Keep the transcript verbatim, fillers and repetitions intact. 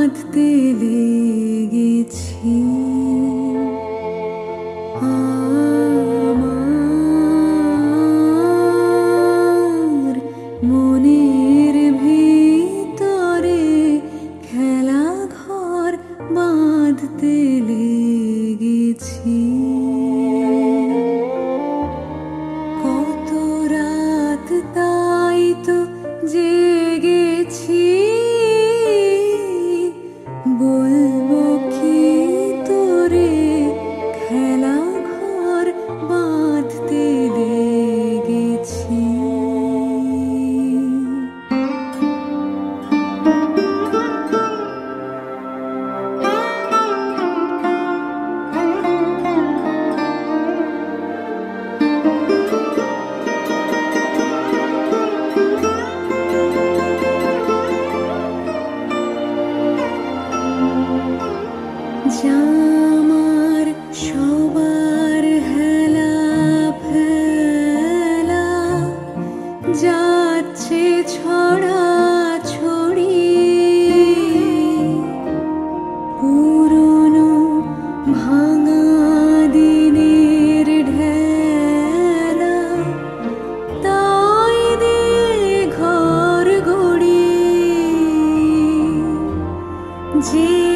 বাঁধতে লেগেছি আমার মনের ভিতরে খেলা ঘর বাঁধতে লেগেছি। কত রাত তাই তো জেগেছি, বলবো কি তোরে খেলা ঘর বাঁধতে লেগেছি। জামার সবার হেলা ফেলা যাচ্ছে ছড়া ছড়ি, পুরনো ভাঙা দিনের ঢেলা তাই দিয়ে ঘর গড়ি। যে